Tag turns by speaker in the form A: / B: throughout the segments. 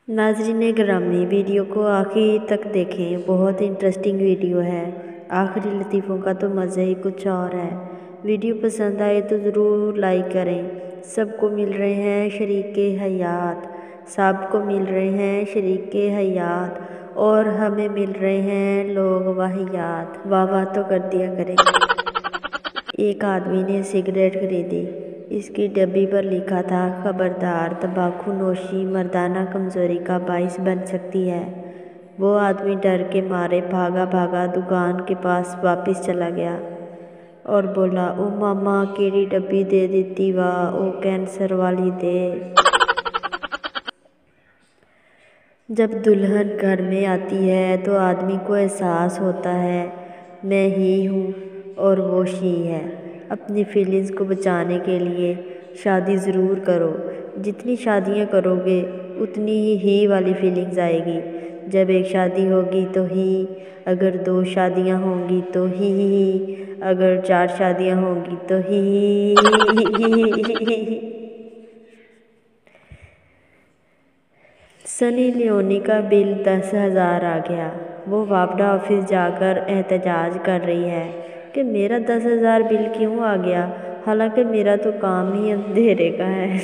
A: नाज़रीन ग्रामी, वीडियो को आखिर तक देखें, बहुत इंटरेस्टिंग वीडियो है। आखिरी लतीफ़ों का तो मज़ा ही कुछ और है। वीडियो पसंद आए तो ज़रूर लाइक करें। सबको मिल रहे हैं शरीके हयात, सबको मिल रहे हैं शरीके हयात, और हमें मिल रहे हैं लोग वाहियात। वाह वाह तो कर दिया करें। एक आदमी ने सिगरेट खरीदी। इसकी डब्बी पर लिखा था, खबरदार, तंबाकू नोशी मर्दाना कमज़ोरी का बाइस बन सकती है। वो आदमी डर के मारे भागा भागा दुकान के पास वापस चला गया और बोला, ओ मामा केड़ी डब्बी दे दिती वाह, ओ कैंसर वाली दे। जब दुल्हन घर में आती है तो आदमी को एहसास होता है, मैं ही हूँ और वो शी है। अपनी फीलिंग्स को बचाने के लिए शादी ज़रूर करो। जितनी शादियाँ करोगे उतनी ही वाली फीलिंग्स आएगी। जब एक शादी होगी तो ही, अगर 2 शादियाँ होंगी तो ही, अगर 4 शादियाँ होंगी तो ही। सनी लियोनी का बिल 10,000 आ गया। वो वापडा ऑफिस जाकर एहतजाज कर रही है कि मेरा 10,000 बिल क्यों आ गया, हालांकि मेरा तो काम ही अंधेरे का है।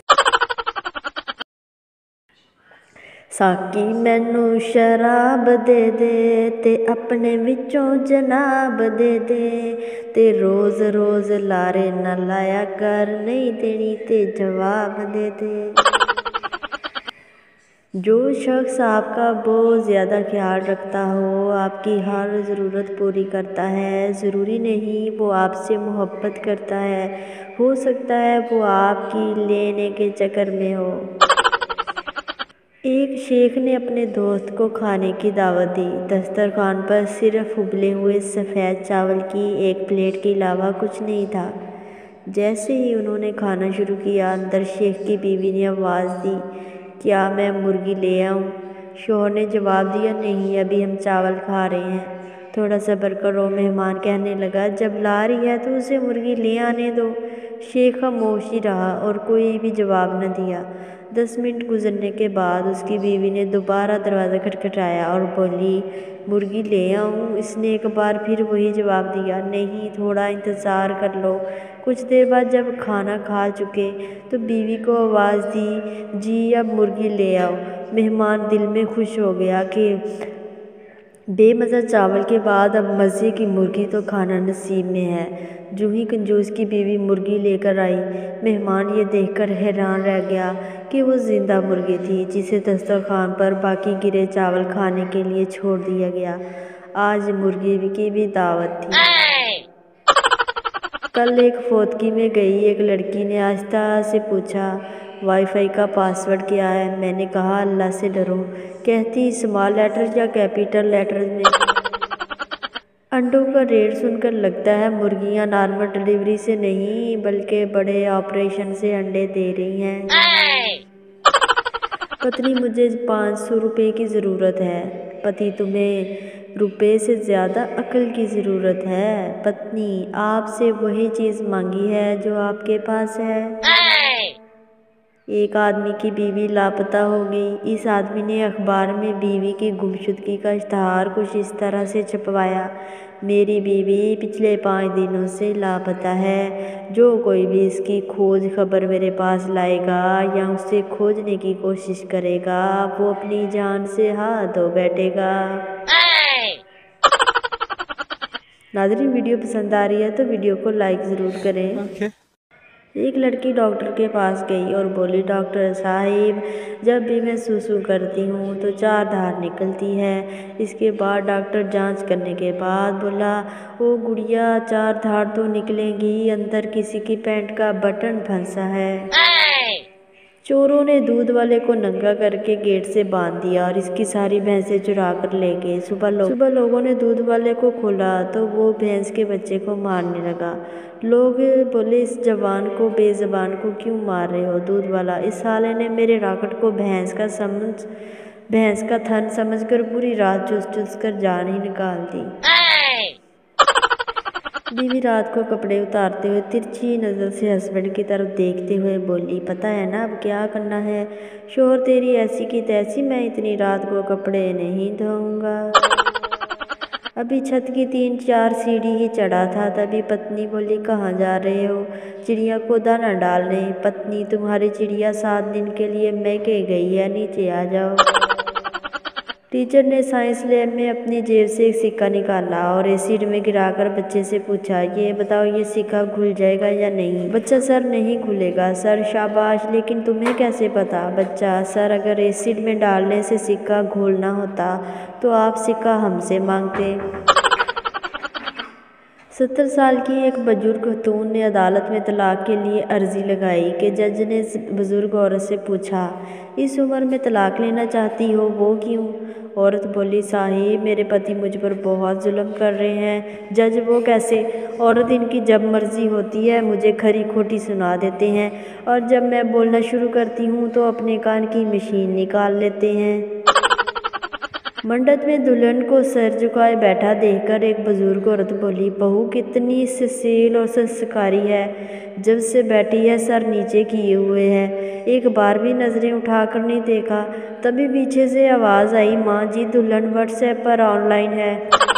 A: साकी मैनू शराब दे दे ते अपने विचों जनाब दे दे, ते रोज़ रोज़ लारे न लाया कर, नहीं देनी ते जवाब दे दे। जो शख्स आपका बहुत ज़्यादा ख्याल रखता हो, आपकी हर ज़रूरत पूरी करता है, ज़रूरी नहीं वो आपसे मोहब्बत करता है। हो सकता है वो आपकी लेने के चक्कर में हो। एक शेख ने अपने दोस्त को खाने की दावत दी। दस्तरखान पर सिर्फ उबले हुए सफ़ेद चावल की एक प्लेट के अलावा कुछ नहीं था। जैसे ही उन्होंने खाना शुरू किया, अंदर शेख की बीवी ने आवाज़ दी, क्या मैं मुर्गी ले आऊं? शौहर ने जवाब दिया, नहीं, अभी हम चावल खा रहे हैं, थोड़ा सब्र करो। मेहमान कहने लगा, जब ला रही है तो उसे मुर्गी ले आने दो। शेख खामोश ही रहा और कोई भी जवाब न दिया। 10 मिनट गुजरने के बाद उसकी बीवी ने दोबारा दरवाज़ा खटखटाया और बोली, मुर्गी ले आऊं? इसने एक बार फिर वही जवाब दिया, नहीं, थोड़ा इंतज़ार कर लो। कुछ देर बाद जब खाना खा चुके तो बीवी को आवाज़ दी, जी अब मुर्गी ले आओ। मेहमान दिल में खुश हो गया कि बेमज़ा चावल के बाद अब मज़े की मुर्गी तो खाना नसीब में है। जूँ ही कंजूस की बीवी मुर्गी लेकर आई, मेहमान ये देखकर हैरान रह गया कि वो जिंदा मुर्गी थी जिसे दस्तरखान पर बाकी गिरे चावल खाने के लिए छोड़ दिया गया। आज मुर्गी की भी दावत थी। कल एक फौतगी में गई एक लड़की ने आहिस्ता से पूछा, वाईफाई का पासवर्ड क्या है? मैंने कहा, अल्लाह से डरो। कहती, स्मॉल लेटर्स या कैपिटल लेटर्स में? अंडों का रेट सुनकर लगता है मुर्गियां नॉर्मल डिलीवरी से नहीं बल्कि बड़े ऑपरेशन से अंडे दे रही हैं। पत्नी, मुझे 500 रुपये की ज़रूरत है। पति, तुम्हें रुपए से ज़्यादा अक्ल की ज़रूरत है। पत्नी, आपसे वही चीज़ मांगी है जो आपके पास है। एक आदमी की बीवी लापता हो गई। इस आदमी ने अखबार में बीवी की गुमशुदगी का इश्तहार कुछ इस तरह से छपवाया, मेरी बीवी पिछले 5 दिनों से लापता है। जो कोई भी इसकी खोज खबर मेरे पास लाएगा या उसे खोजने की कोशिश करेगा, वो अपनी जान से हाथ धो बैठेगा। नाज़रीन, वीडियो पसंद आ रही है तो वीडियो को लाइक ज़रूर करें। एक लड़की डॉक्टर के पास गई और बोली, डॉक्टर साहिब, जब भी मैं सूसू करती हूँ तो 4 धार निकलती है। इसके बाद डॉक्टर जांच करने के बाद बोला, ओ गुड़िया, 4 धार तो निकलेंगी, अंदर किसी की पैंट का बटन फंसा है। चोरों ने दूध वाले को नंगा करके गेट से बांध दिया और इसकी सारी भैंसें चुरा कर ले गए। सुबह लोगों ने दूध वाले को खोला तो वो भैंस के बच्चे को मारने लगा। लोग बोले, इस जवान को बेज़बान को क्यों मार रहे हो? दूध वाला, इस साले ने मेरे राकट को भैंस का थन समझकर पूरी रात चुस चुस कर जान ही निकाल दी। बीवी रात को कपड़े उतारते हुए तिरछी नज़र से हस्बैंड की तरफ देखते हुए बोली, पता है ना अब क्या करना है? शोहर तेरी ऐसी की तैसी, मैं इतनी रात को कपड़े नहीं धोऊंगा। अभी छत की 3-4 सीढ़ी ही चढ़ा था, तभी पत्नी बोली, कहाँ जा रहे हो? चिड़िया को दाना डालने। पत्नी, तुम्हारी चिड़िया 7 दिन के लिए मैके गई है, नीचे आ जाओ। टीचर ने साइंस लैब में अपनी जेब से एक सिक्का निकाला और एसिड में गिराकर बच्चे से पूछा, ये बताओ ये सिक्का घुल जाएगा या नहीं? बच्चा, सर नहीं घुलेगा। सर, शाबाश, लेकिन तुम्हें कैसे पता? बच्चा, सर अगर एसिड में डालने से सिक्का घोलना होता तो आप सिक्का हमसे मांगते। 70 साल की एक बुजुर्ग खातून ने अदालत में तलाक के लिए अर्जी लगाई कि जज ने बुजुर्ग औरत से पूछा, इस उम्र में तलाक लेना चाहती हो, वो क्यों? औरत बोली, साहिब मेरे पति मुझ पर बहुत जुल्म कर रहे हैं। जज, वो कैसे? औरत, इनकी जब मर्जी होती है मुझे खरी खोटी सुना देते हैं और जब मैं बोलना शुरू करती हूँ तो अपने कान की मशीन निकाल लेते हैं। मंडप में दुल्हन को सर झुकाए बैठा देखकर एक बुजुर्ग औरत बोली, बहू कितनी सुशील और संस्कारी है, जब से बैठी है सर नीचे किए हुए है, एक बार भी नजरें उठाकर नहीं देखा। तभी पीछे से आवाज़ आई, माँ जी दुल्हन व्हाट्सएप पर ऑनलाइन है।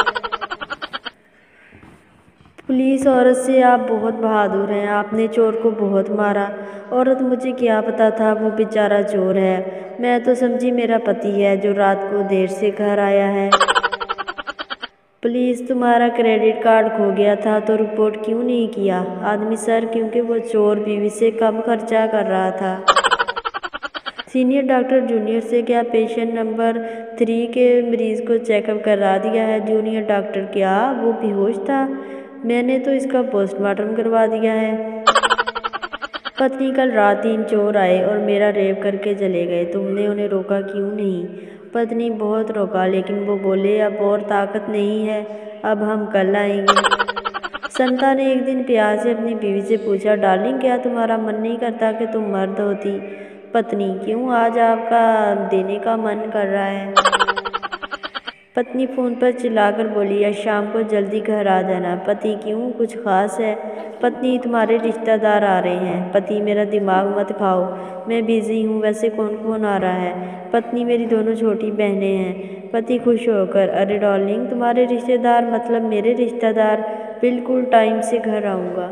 A: पुलिस औरत से, आप बहुत बहादुर हैं, आपने चोर को बहुत मारा। औरत, मुझे क्या पता था वो बेचारा चोर है, मैं तो समझी मेरा पति है जो रात को देर से घर आया है। पुलिस, तुम्हारा क्रेडिट कार्ड खो गया था तो रिपोर्ट क्यों नहीं किया? आदमी, सर क्योंकि वो चोर बीवी से कम खर्चा कर रहा था। सीनियर डॉक्टर जूनियर से, क्या पेशेंट नंबर 3 के मरीज को चेकअप करा दिया है? जूनियर डॉक्टर, क्या वो बेहोश था? मैंने तो इसका पोस्टमार्टम करवा दिया है। पत्नी, कल रात 3 चोर आए और मेरा रेप करके चले गए, तुमने उन्हें रोका क्यों नहीं? पत्नी, बहुत रोका लेकिन वो बोले अब और ताकत नहीं है, अब हम कल आएंगे। संता ने एक दिन प्यार से अपनी बीवी से पूछा, डार्लिंग क्या तुम्हारा मन नहीं करता कि तुम मर्द होती? पत्नी, क्यों आज आपका देने का मन कर रहा है? पत्नी फ़ोन पर चिल्लाकर बोली, आज शाम को जल्दी घर आ जाना। पति, क्यों, कुछ खास है? पत्नी, तुम्हारे रिश्तेदार आ रहे हैं। पति, मेरा दिमाग मत खाओ, मैं बिज़ी हूँ, वैसे कौन कौन आ रहा है? पत्नी, मेरी दोनों छोटी बहनें हैं। पति खुश होकर, अरे डार्लिंग तुम्हारे रिश्तेदार मतलब मेरे रिश्तेदार, बिल्कुल टाइम से घर आऊँगा।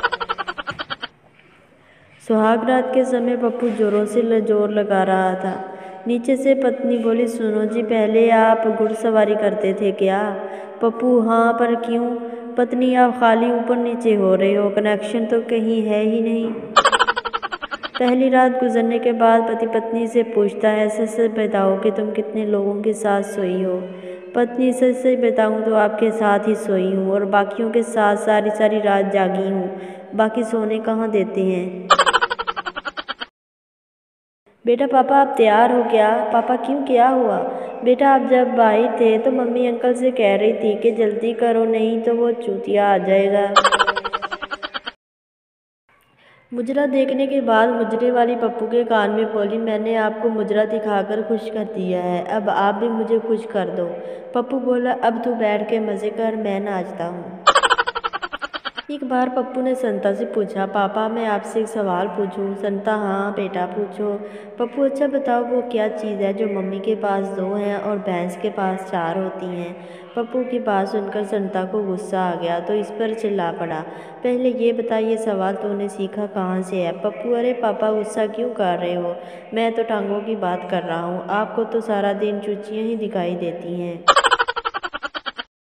A: सुहाग रात के समय पप्पू जोरों से जोर लगा रहा था। नीचे से पत्नी बोली, सुनो जी, पहले आप घुड़सवारी करते थे क्या? पप्पू, हाँ, पर क्यों? पत्नी, आप खाली ऊपर नीचे हो रहे हो, कनेक्शन तो कहीं है ही नहीं। पहली रात गुजरने के बाद पति पत्नी से पूछता है, सच सच बताओ कि तुम कितने लोगों के साथ सोई हो? पत्नी, सच सच बताऊँ तो आपके साथ ही सोई हूँ और बाकियों के साथ सारी सारी रात जागी हूँ, बाकी सोने कहाँ देते हैं। बेटा, पापा आप तैयार हो क्या? पापा, क्यों, क्या हुआ? बेटा, आप जब बाहर थे तो मम्मी अंकल से कह रही थी कि जल्दी करो नहीं तो वो चूतिया आ जाएगा। मुजरा देखने के बाद मुजरे वाली पप्पू के कान में बोली, मैंने आपको मुजरा दिखाकर खुश कर दिया है, अब आप भी मुझे खुश कर दो। पप्पू बोला, अब तू बैठ के मज़े कर, मैं नाचता हूँ। एक बार पप्पू ने संता से पूछा, पापा मैं आपसे एक सवाल पूछूं? संता, हाँ बेटा पूछो। पप्पू, अच्छा बताओ वो क्या चीज़ है जो मम्मी के पास 2 हैं और भैंस के पास 4 होती हैं? पप्पू की बात सुनकर संता को गुस्सा आ गया तो इस पर चिल्ला पड़ा, पहले ये बता ये सवाल तूने सीखा कहाँ से है? पप्पू, अरे पापा गुस्सा क्यों कर रहे हो, मैं तो टांगों की बात कर रहा हूँ, आपको तो सारा दिन चूचियाँ ही दिखाई देती हैं।